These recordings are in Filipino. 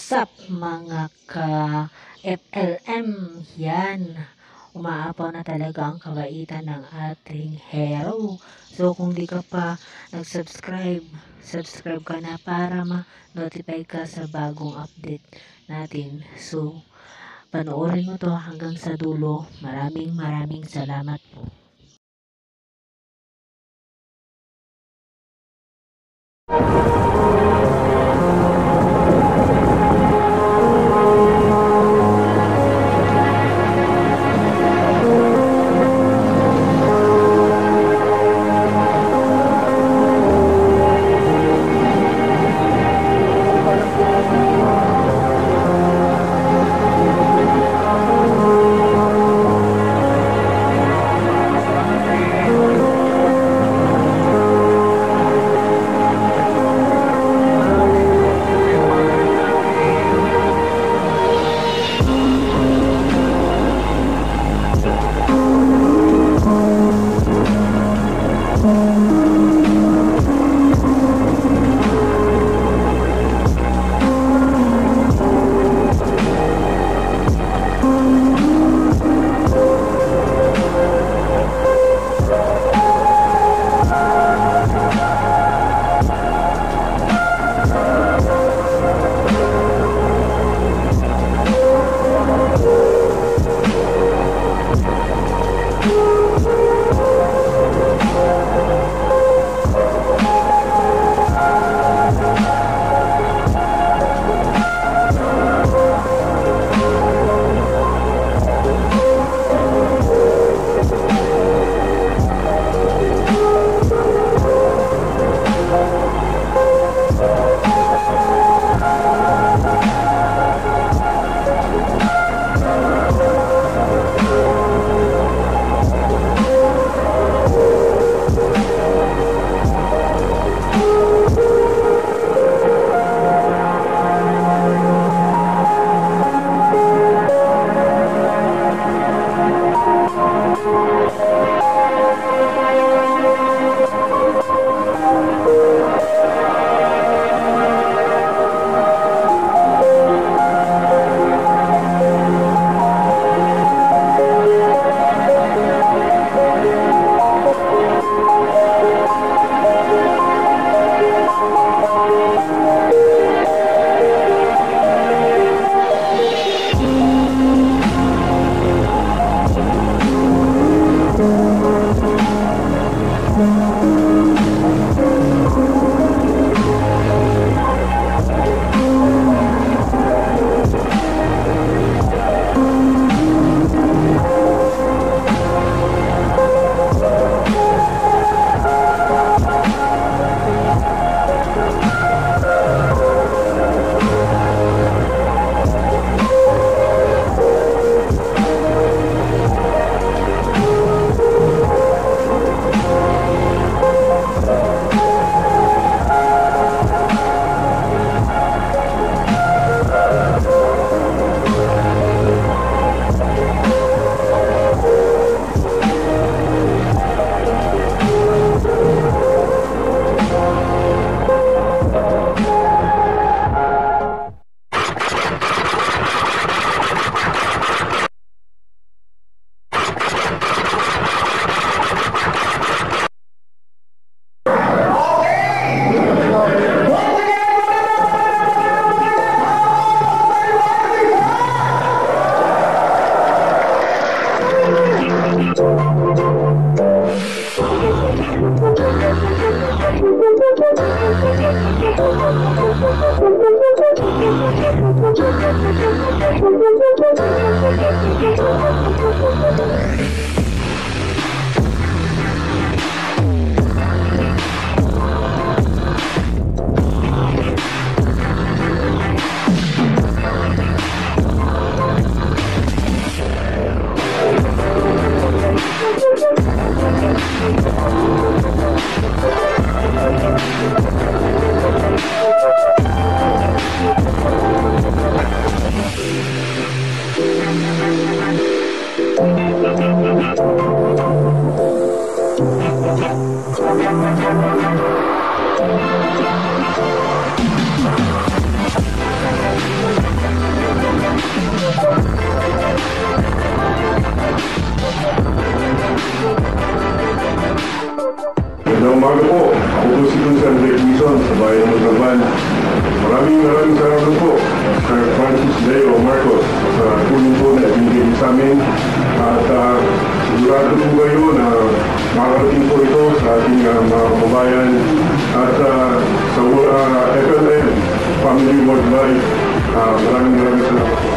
Sup mga ka-FLM, yan. Umaapaw na talaga ang kabaitan ng ating hero. So kung di ka pa nag-subscribe, subscribe ka na para ma-notify ka sa bagong update natin. So panoorin mo to hanggang sa dulo. Maraming salamat po. Maraming salamat po, Sir Francis Leo Marcos, sa tulong po na ibigay sa amin. At sigurado po kayo na makakarating po ito sa ating mga kababayan at sa FLM Family World Life. Maraming salamat po.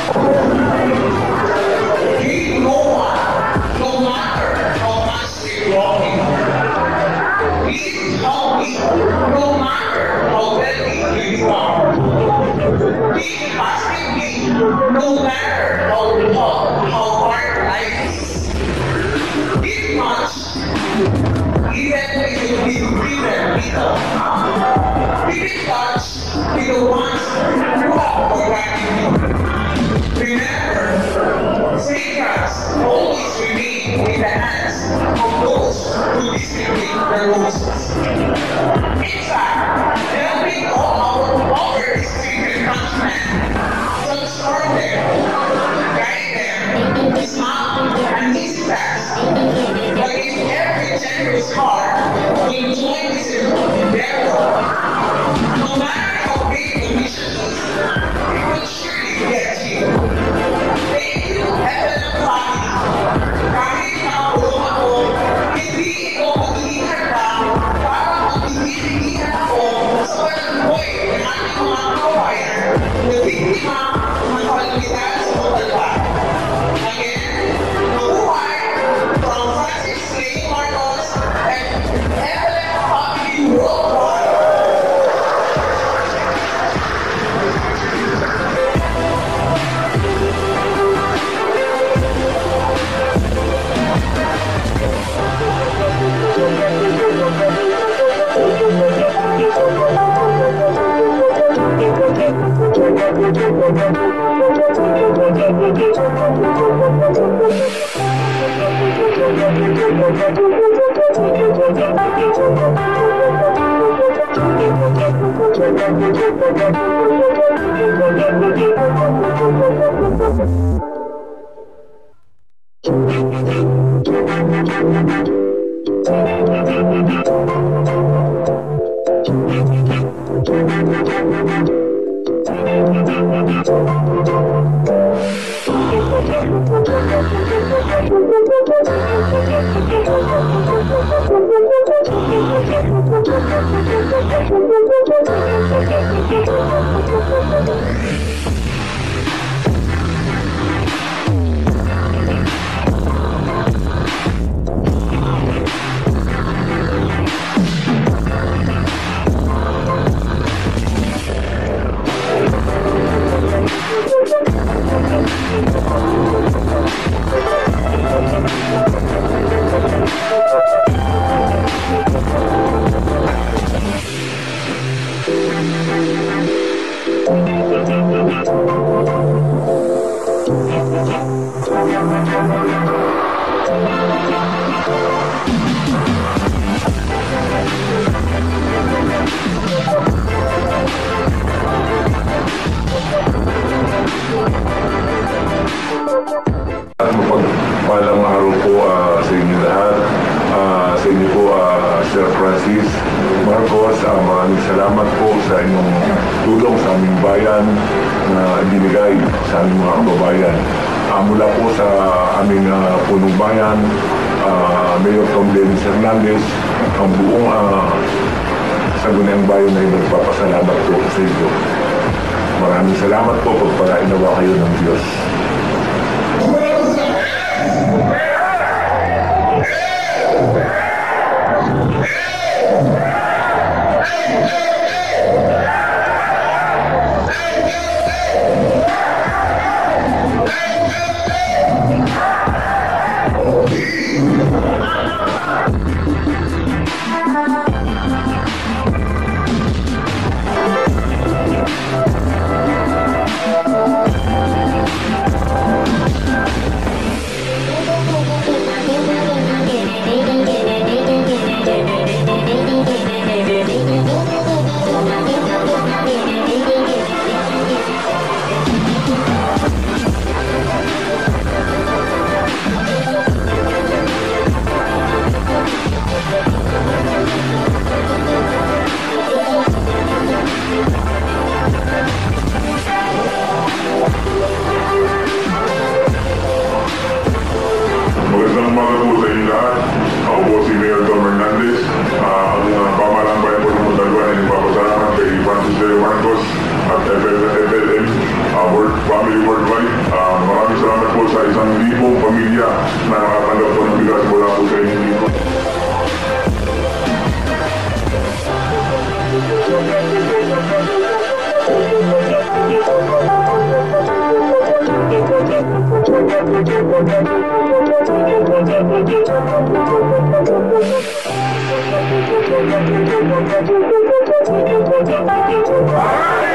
No matter how much we're walking, please help me, no matter how wealthy you are. Please trust me, no matter how hard life is. This much, even if you be given little, keep in touch with the ones who have forgotten you. Remember, secrets always remain in the hands of those who distribute the roses. In fact, helping all our distributed countrymen, transform them, guide them, is not an easy task. But if every generous heart will join this endeavor, no matter how big the mission is, it will surely be achieved. Thank you, Heaven and Body. Kahit nakapulong ako, hindi ito mag-iingat lang para mag-iingat ako sa walang buhay ng ating mga kawayan na biktima ng kalamidad sa Montalban. Again, mabuhay from Francis Leo Marcos and Heaven Family Worldwide. Magpalang araw po sa inyo lahat. Sa inyo po, Sir Francis Marcos, maraming salamat po sa inyong tulong sa aming bayan na ibinigay sa aming mga kababayan. Mula po sa aming punong bayan, Mayor Tom Dennis Hernandez, ang buong Sangguniang Bayan ay nagpapasalamat po sa inyo. Maraming salamat po, pagpalainawa kayo ng Diyos. at FLM, Family Worldwide. Maraming salamat po sa 1,000 pamilya na nakatanggap po ng bigas mula po sa inyo dito. Alright!